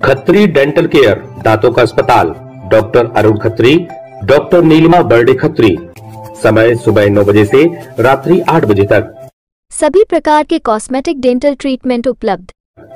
Khatri dental care, दांतों का अस्पताल, डॉक्टर अरुण खत्री, डॉक्टर नीलिमा बर्डे खत्री। समय सुबह 9 बजे से रात्रि 8 बजे तक। सभी प्रकार के कॉस्मेटिक डेंटल ट्रीटमेंट उपलब्ध।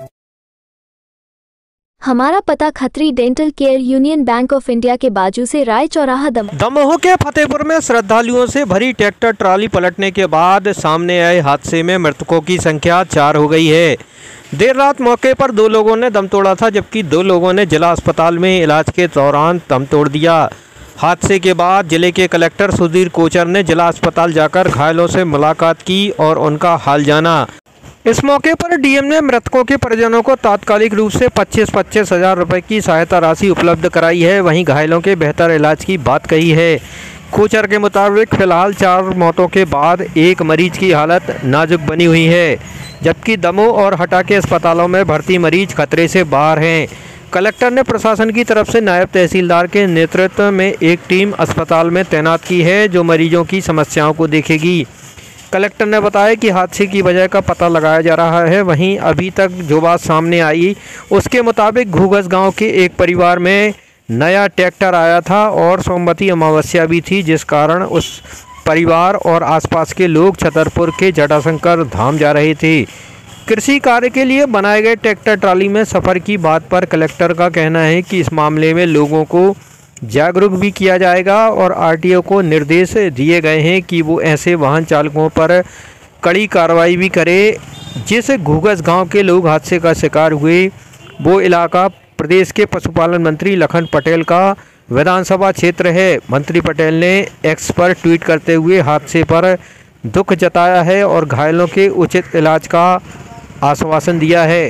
हमारा पता Khatri dental care, union bank of India के बाजू से, राय चौराहा, दमोह के फतेहपुर में श्रद्धालुओं से भरी ट्रैक्टर ट्राली पलटने के बाद सामने आए हादसे में मृतकों की संख्या 4 हो गई है। देर रात मौके पर 2 लोगों ने दम तोड़ा था, जबकि 2 लोगों ने जिला अस्पताल में इलाज के दौरान दम तोड़ दिया। हादसे के बाद जिले के कलेक्टर सुधीर कोचर ने जिला अस्पताल जाकर घायलों से मुलाकात की और उनका हाल जाना। इस मौके पर डीएम ने मृतकों के परिजनों को तात्कालिक रूप से 25-25 हज़ार रुपये की सहायता राशि उपलब्ध कराई है। वहीं घायलों के बेहतर इलाज की बात कही है। कोचर के मुताबिक फिलहाल 4 मौतों के बाद एक मरीज की हालत नाजुक बनी हुई है, जबकि दमोह और हटा के अस्पतालों में भर्ती मरीज खतरे से बाहर हैं। कलेक्टर ने प्रशासन की तरफ से नायब तहसीलदार के नेतृत्व में एक टीम अस्पताल में तैनात की है, जो मरीजों की समस्याओं को देखेगी। कलेक्टर ने बताया कि हादसे की वजह का पता लगाया जा रहा है। वहीं अभी तक जो बात सामने आई उसके मुताबिक घूघस गांव के एक परिवार में नया ट्रैक्टर आया था और सोमवती अमावस्या भी थी, जिस कारण उस परिवार और आसपास के लोग छतरपुर के जटाशंकर धाम जा रहे थे। कृषि कार्य के लिए बनाए गए ट्रैक्टर ट्राली में सफ़र की बात पर कलेक्टर का कहना है कि इस मामले में लोगों को जागरूक भी किया जाएगा और आरटीओ को निर्देश दिए गए हैं कि वो ऐसे वाहन चालकों पर कड़ी कार्रवाई भी करे। जिस घूघस गांव के लोग हादसे का शिकार हुए वो इलाका प्रदेश के पशुपालन मंत्री लखन पटेल का विधानसभा क्षेत्र है। मंत्री पटेल ने एक्स पर ट्वीट करते हुए हादसे पर दुख जताया है और घायलों के उचित इलाज का आश्वासन दिया है।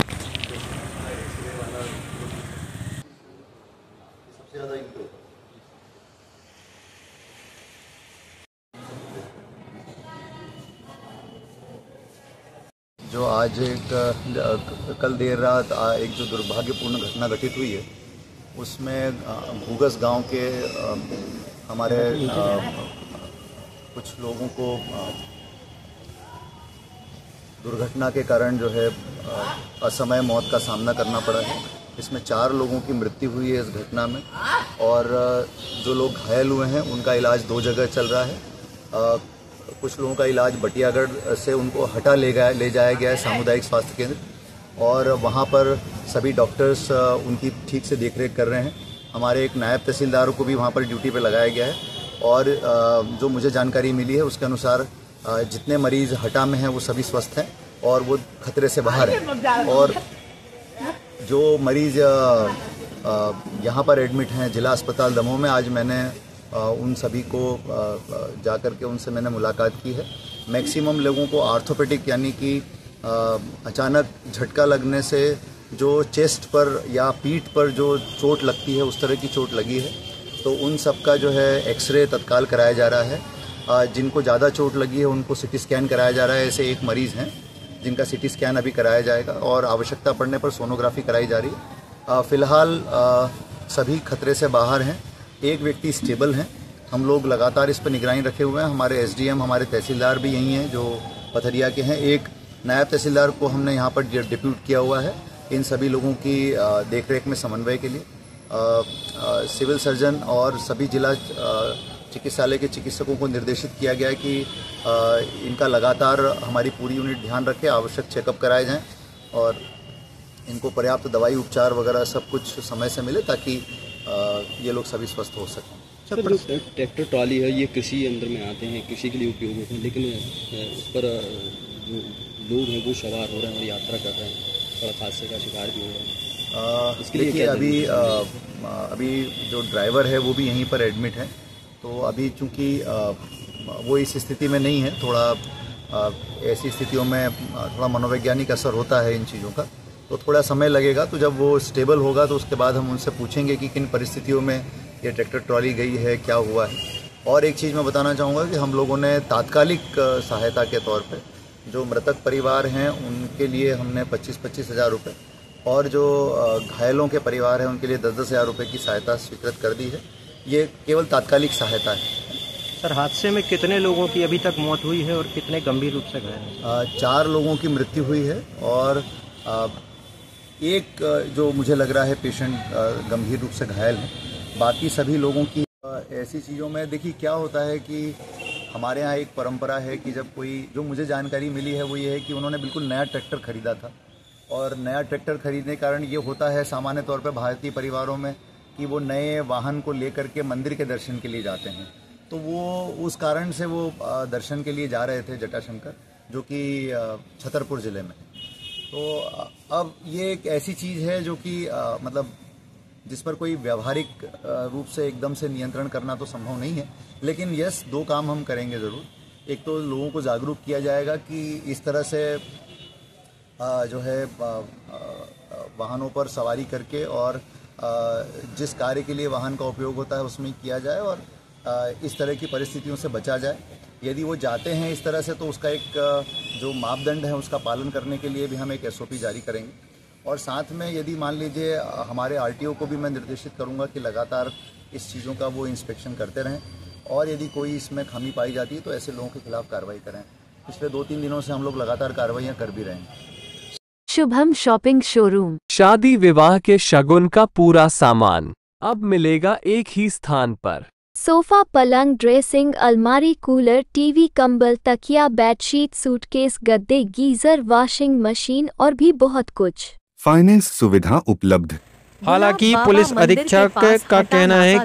जो आज कल देर रात एक जो दुर्भाग्यपूर्ण घटना घटित हुई है, उसमें घूघस गांव के हमारे कुछ लोगों को दुर्घटना के कारण जो है असमय मौत का सामना करना पड़ा है। इसमें 4 लोगों की मृत्यु हुई है इस घटना में, और जो लोग घायल हुए हैं उनका इलाज 2 जगह चल रहा है। कुछ लोगों का इलाज बटियागढ़ से उनको हटा ले जाया गया है सामुदायिक स्वास्थ्य केंद्र, और वहाँ पर सभी डॉक्टर्स उनकी ठीक से देखरेख कर रहे हैं। हमारे एक नायब तहसीलदार को भी वहाँ पर ड्यूटी पे लगाया गया है, और जो मुझे जानकारी मिली है उसके अनुसार जितने मरीज हटा में हैं वो सभी स्वस्थ हैं और वो खतरे से बाहर हैं। और जो मरीज यहाँ पर एडमिट हैं जिला अस्पताल दमोह में, आज मैंने उन सभी को जाकर के उनसे मैंने मुलाकात की है। मैक्सिमम लोगों को आर्थोपेडिक यानी कि अचानक झटका लगने से जो चेस्ट पर या पीठ पर जो चोट लगती है उस तरह की चोट लगी है, तो उन सब का जो है एक्सरे तत्काल कराया जा रहा है। जिनको ज़्यादा चोट लगी है उनको सिटी स्कैन कराया जा रहा है। ऐसे एक मरीज़ हैं जिनका सिटी स्कैन अभी कराया जाएगा और आवश्यकता पड़ने पर सोनोग्राफी कराई जा रही है। फ़िलहाल सभी खतरे से बाहर हैं। एक व्यक्ति स्टेबल हैं। हम लोग लगातार इस पर निगरानी रखे हुए हैं। हमारे एसडीएम, हमारे तहसीलदार भी यहीं हैं जो पथरिया के हैं। एक नायब तहसीलदार को हमने यहाँ पर डिप्यूट किया हुआ है इन सभी लोगों की देखरेख में समन्वय के लिए। सिविल सर्जन और सभी जिला चिकित्सालय के चिकित्सकों को निर्देशित किया गया है कि इनका लगातार हमारी पूरी यूनिट ध्यान रखे, आवश्यक चेकअप कराए जाएं और इनको पर्याप्त दवाई उपचार वगैरह सब कुछ समय से मिले ताकि ये लोग सभी स्वस्थ हो सकें। सर, जो ट्रैक्टर ट्रॉली है ये कृषि अंदर में आते हैं, कृषि के लिए उपयोग होते हैं, लेकिन उस पर जो लोग हैं वो सवार हो रहे हैं और यात्रा कर रहे हैं और हादसे का शिकार भी हो रहे हैं। इसके लिए क्या अभी जो ड्राइवर है वो भी यहीं पर एडमिट है, तो अभी चूँकि वो इस स्थिति में नहीं है, थोड़ा ऐसी स्थितियों में थोड़ा मनोवैज्ञानिक असर होता है इन चीज़ों का, तो थोड़ा समय लगेगा। तो जब वो स्टेबल होगा तो उसके बाद हम उनसे पूछेंगे कि किन परिस्थितियों में ये ट्रैक्टर ट्रॉली गई है, क्या हुआ है। और एक चीज़ मैं बताना चाहूँगा कि हम लोगों ने तात्कालिक सहायता के तौर पे जो मृतक परिवार हैं उनके लिए हमने 25-25 हज़ार रुपये और जो घायलों के परिवार हैं उनके लिए 10-10 हज़ार रुपये की सहायता स्वीकृत कर दी है। ये केवल तात्कालिक सहायता है। सर, हादसे में कितने लोगों की अभी तक मौत हुई है और कितने गंभीर रूप से घायल हैं? 4 लोगों की मृत्यु हुई है और एक जो मुझे लग रहा है पेशेंट गंभीर रूप से घायल है। बाकी सभी लोगों की ऐसी चीज़ों में देखिए क्या होता है कि हमारे यहाँ एक परंपरा है कि जब कोई, जो मुझे जानकारी मिली है वो ये है कि उन्होंने बिल्कुल नया ट्रैक्टर खरीदा था, और नया ट्रैक्टर खरीदने के कारण ये होता है सामान्य तौर पर भारतीय परिवारों में कि वो नए वाहन को लेकर के मंदिर के दर्शन के लिए जाते हैं। तो वो उस कारण से वो दर्शन के लिए जा रहे थे जटाशंकर, जो कि छतरपुर ज़िले में। तो अब ये एक ऐसी चीज़ है जो कि मतलब जिस पर कोई व्यावहारिक रूप से एकदम से नियंत्रण करना तो संभव नहीं है, लेकिन यस, दो काम हम करेंगे ज़रूर। एक तो लोगों को जागरूक किया जाएगा कि इस तरह से जो है वाहनों पर सवारी करके और जिस कार्य के लिए वाहन का उपयोग होता है उसमें किया जाए, और इस तरह की परिस्थितियों से बचा जाए। यदि वो जाते हैं इस तरह से तो उसका एक जो मापदंड है उसका पालन करने के लिए भी हम एक SOP जारी करेंगे। और साथ में यदि मान लीजिए हमारे RTO को भी मैं निर्देशित करूंगा कि लगातार इस चीज़ों का वो इंस्पेक्शन करते रहें, और यदि कोई इसमें खामी पाई जाती है तो ऐसे लोगों के खिलाफ कार्रवाई करें। पिछले 2-3 दिनों से हम लोग लगातार कार्रवाइयाँ कर भी रहे हैं। शुभम शॉपिंग शोरूम, शादी विवाह के शगुन का पूरा सामान अब मिलेगा एक ही स्थान पर। सोफा, पलंग, ड्रेसिंग, अलमारी, कूलर, टीवी, कंबल, तकिया, बेडशीट, सूटकेस, गद्दे, गीजर, वॉशिंग मशीन और भी बहुत कुछ। फाइनेंस सुविधा उपलब्ध। हालांकि पुलिस अधीक्षक का कहना है